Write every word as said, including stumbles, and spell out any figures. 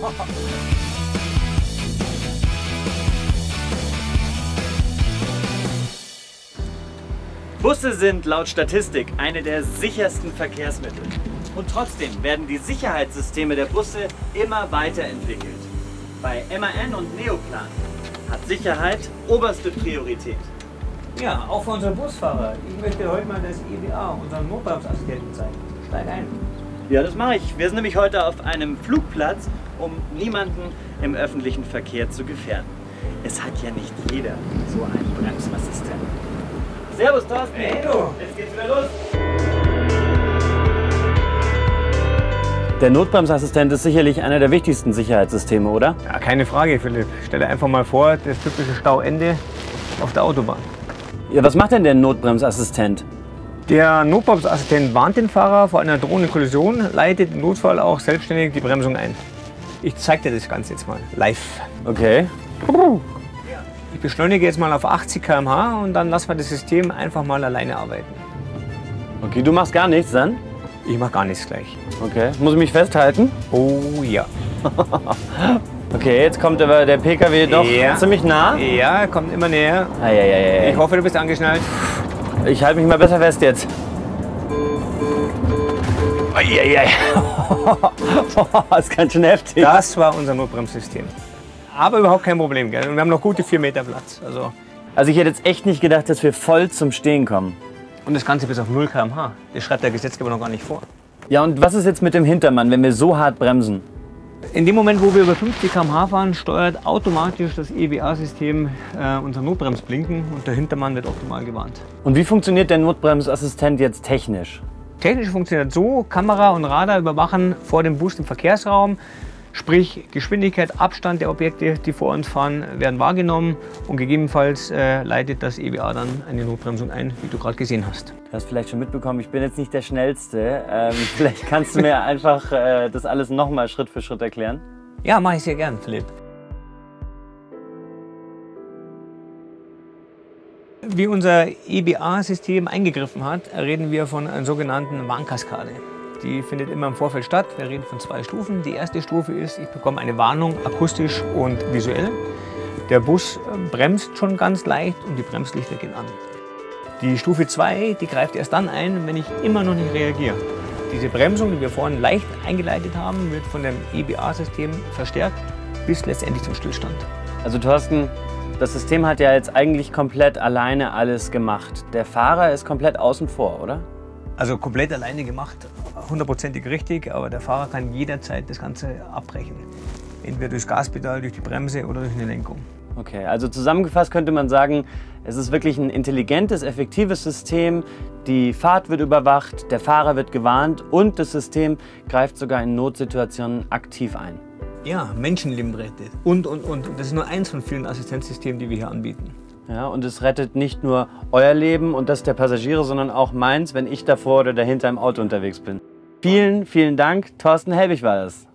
Busse sind laut Statistik eine der sichersten Verkehrsmittel. Und trotzdem werden die Sicherheitssysteme der Busse immer weiterentwickelt. Bei M A N und Neoplan hat Sicherheit oberste Priorität. Ja, auch für unsere Busfahrer. Ich möchte heute mal das E B A, unseren Notbremsassistenten, zeigen. Steig ein. Ja, das mache ich. Wir sind nämlich heute auf einem Flugplatz, um niemanden im öffentlichen Verkehr zu gefährden. Es hat ja nicht jeder so einen Bremsassistenten. Servus, Thorsten. Hey, du. Jetzt geht's wieder los. Der Notbremsassistent ist sicherlich einer der wichtigsten Sicherheitssysteme, oder? Ja, keine Frage, Philipp. Stell dir einfach mal vor, das typische Stauende auf der Autobahn. Ja, was macht denn der Notbremsassistent? Der Notbremsassistent warnt den Fahrer vor einer drohenden Kollision, leitet im Notfall auch selbstständig die Bremsung ein. Ich zeige dir das Ganze jetzt mal live. Okay. Ich beschleunige jetzt mal auf achtzig Kilometer pro Stunde und dann lassen wir das System einfach mal alleine arbeiten. Okay, du machst gar nichts dann? Ich mache gar nichts gleich. Okay. Muss ich mich festhalten? Oh ja. Okay, jetzt kommt aber der P K W doch ja. ziemlich nah. Ja, kommt immer näher. Eieiei. Ich hoffe, du bist angeschnallt. Ich halte mich mal besser fest jetzt. Eieiei. Das ist ganz schön heftig. Das war unser Notbremssystem. Aber überhaupt kein Problem, gell? Und wir haben noch gute vier Meter Platz. Also, also ich hätte jetzt echt nicht gedacht, dass wir voll zum Stehen kommen. und das Ganze bis auf null Kilometer pro Stunde. Das schreibt der Gesetzgeber noch gar nicht vor. Ja, und was ist jetzt mit dem Hintermann, wenn wir so hart bremsen? In dem Moment, wo wir über fünfzig Kilometer pro Stunde fahren, steuert automatisch das E B A-System äh, unser Notbremsblinken und der Hintermann wird optimal gewarnt. Und wie funktioniert der Notbremsassistent jetzt technisch? Technisch funktioniert so: Kamera und Radar überwachen vor dem Bus den Verkehrsraum, sprich Geschwindigkeit, Abstand der Objekte, die vor uns fahren, werden wahrgenommen und gegebenenfalls äh, leitet das E B A dann eine Notbremsung ein, wie du gerade gesehen hast. Du hast vielleicht schon mitbekommen, ich bin jetzt nicht der Schnellste. Ähm, vielleicht kannst du mir einfach äh, das alles nochmal Schritt für Schritt erklären. Ja, mache ich sehr gern, Philipp. Wie unser E B A-System eingegriffen hat, reden wir von einer sogenannten Warnkaskade. Die findet immer im Vorfeld statt. Wir reden von zwei Stufen. Die erste Stufe ist, ich bekomme eine Warnung akustisch und visuell. Der Bus bremst schon ganz leicht und die Bremslichter gehen an. Die Stufe zwei, die greift erst dann ein, wenn ich immer noch nicht reagiere. Diese Bremsung, die wir vorhin leicht eingeleitet haben, wird von dem E B A-System verstärkt bis letztendlich zum Stillstand. Also Thorsten, das System hat ja jetzt eigentlich komplett alleine alles gemacht. Der Fahrer ist komplett außen vor, oder? Also komplett alleine gemacht, hundertprozentig richtig, aber der Fahrer kann jederzeit das Ganze abbrechen. Entweder durchs Gaspedal, durch die Bremse oder durch eine Lenkung. Okay, also zusammengefasst könnte man sagen, es ist wirklich ein intelligentes, effektives System. Die Fahrt wird überwacht, der Fahrer wird gewarnt und das System greift sogar in Notsituationen aktiv ein. Ja, Menschenleben rettet und, und, und. Das ist nur eins von vielen Assistenzsystemen, die wir hier anbieten. Ja, und es rettet nicht nur euer Leben und das der Passagiere, sondern auch meins, wenn ich davor oder dahinter im Auto unterwegs bin. Vielen, vielen Dank. Thorsten Helbig war das.